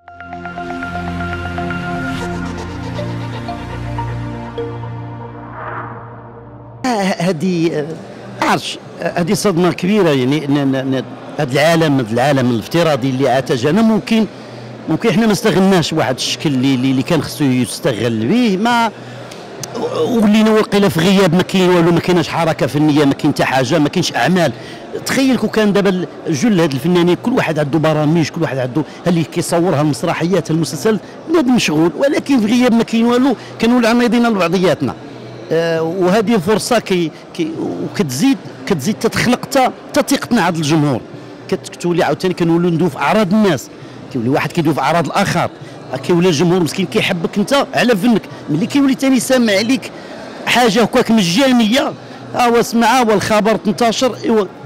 هذه عرش، هذه صدمه كبيره. يعني هذا العالم الافتراضي اللي عاتجنا ممكن احنا ما استغلناش واحد الشكل اللي كان خصو يستغل به، ما ولينا واقيلا في غياب، ما كاين والو، ما كايناش حركه فنيه، ما كاين حتى حاجه، ما كاينش اعمال. تخيل كون كان دابا جل هاد الفنانين كل واحد عنده برامج، كل واحد عنده اللي كيصورها المسرحيات المسلسل، بنادم مشغول، ولكن في غياب ما كاين والو، كنولوا عميضين لبعضياتنا. وهذه فرصه وكتزيد تتخلق حتى ثقتنا عند الجمهور، كتولي عاوتاني كنولوا ندوي في اعراض الناس، كيولي واحد كيدوي في اعراض الاخر، كيولي الجمهور مسكين كيحبك انت على فنك. ملي كيولي ثاني سامع عليك حاجه هكاك مجانيه، اسمعها والخبر تنتشر،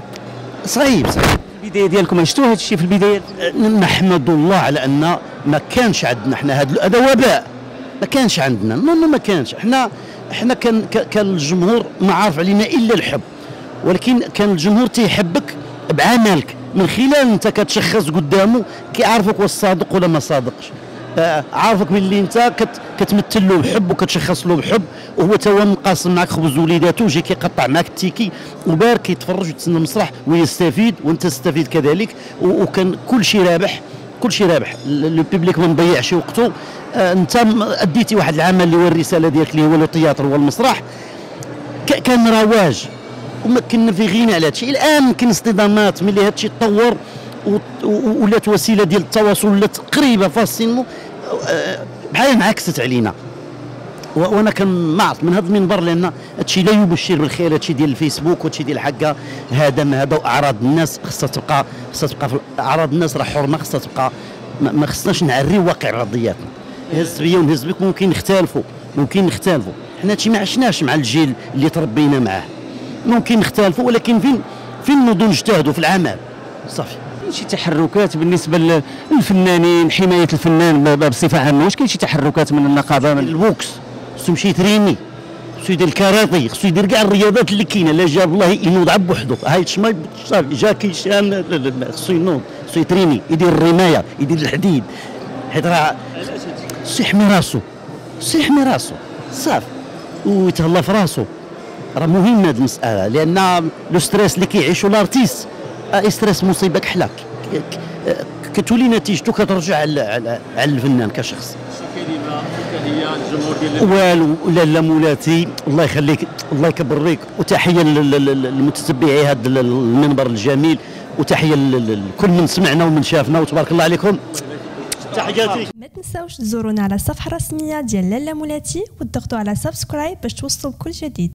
صعيب. البدايه ديالكم شفتوا هذا الشيء في البدايه؟ نحمد الله على ان ما كانش عندنا حنا هذا وباء، ما كانش عندنا، ما كانش. احنا كان الجمهور ما عارف علينا الا الحب، ولكن كان الجمهور تيحبك بعملك، من خلال انت كتشخص قدامه كيعرفك واش صادق ولا ما صادقش. عارفك باللي انت كتمثل له بحب وكتشخص له بحب، وهو تا هو مقاسم معك خبز وليداته، وجاي كيقطع معك التيكي وبار كيتفرج ويتسنى المسرح ويستفيد وانت تستفيد كذلك، وكان كل شيء رابح، كل شيء رابح. لو بيبليك ما مضيعش وقته. انت اديتي واحد العمل اللي هو الرساله ديالك اللي هو التياتر والمسرح، كان رواج وما كنا في غنى على هذا الشيء. الان يمكن اصطدامات ملي هذا الشيء تطور ولات وسيله ديال التواصل، ولات قريبه فاصين بحال انعكست علينا. وانا كنعرف من هذا المنبر، لان هذا الشيء لا يبشر بالخير، هذا الشيء ديال الفيسبوك وهذا الشيء ديال الحقه، هذا ما هذا. اعراض الناس خصها تبقى في اعراض الناس، راه حرمه خصها تبقى، ما خصناش نعريو واقع رضياتنا. نهز بيا ونهز بك، ممكن نختلفوا، حنا هادشي ما عشناش مع الجيل اللي تربينا معاه، ممكن نختلفوا، ولكن فين نوضوا نجتهدوا في العمل صافي. كاين شي تحركات بالنسبه للفنانين، حمايه الفنان بصفه عامه؟ واش كاين شي تحركات من النقابه؟ من البوكس خصو يمشي يتريني، خصو يدير الكاراتي، خصو يدير كاع الرياضات اللي كاينه. لا جاب الله ينوض عب وحده، هاي الشمال صافي جا كيشان، خصو ينوض، خصو يتريني، يدير الرمايه، يدير الحديد، حيت راه خصو يحمي راسو صافي، ويتهلا في راسو. راه مهم هذه المساله، لان لو ستريس اللي كيعيشو لارتيست، ستريس مصيبه كحله، كتولي نتيجته كترجع على الفنان كشخص. شي كلمه هي الجمهور ديال والو لا مولاتي، الله يخليك، الله يكبرك، وتحيه للمتتبعي هذا المنبر الجميل، وتحيه لكل من سمعنا ومن شافنا، وتبارك الله عليكم. تحياتي. ما تنساوش تزورونا على الصفحه الرسميه ديال لالا مولاتي وتضغطوا على سبسكرايب باش توصلوا بكل جديد.